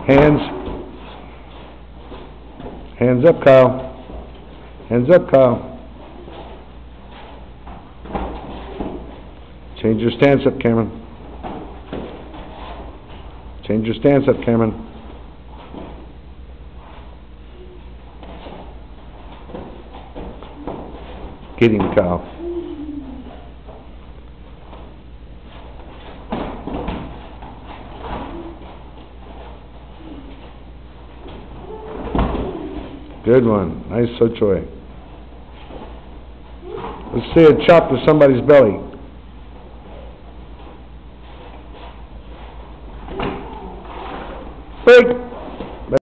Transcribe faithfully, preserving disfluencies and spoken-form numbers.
Hands. Hands up, Kyle. Hands up, Kyle. Change your stance up, Cameron. Change your stance up, Cameron. Get him, Kyle. Good one. Nice So Choi. Let's see a chop to somebody's belly.